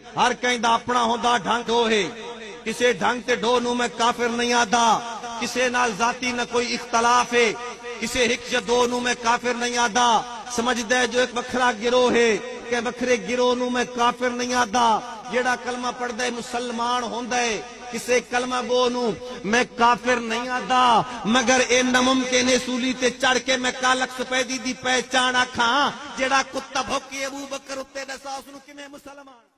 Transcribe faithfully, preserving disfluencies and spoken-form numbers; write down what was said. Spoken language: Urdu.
ہر کہیں دا اپنا ہوندا ڈھنگ ڈو ہے کسے ڈھنگ تے ڈو نو میں کافر نہیں آدا کسے نال ذاتی نہ کوئی اختلاف ہے کسے ہک یا دو نو میں کافر نہیں آدا سمجھ دے جو ایک وکھرا گروہ ہے کہ وکھرے گروہ نو میں کافر نہیں آدا جیڑا کلمہ پڑھ دے مسلمان ہوندا ہے کسے کلمہ گو نو میں کافر نہیں آدا مگر اے ناممکن سولی تے چڑھ کے میں کالک سپیدی دی پہچان آکھاں جیڑا کتا بھوکی ابو بکر اتے دسا اس نو کیویں مسلمان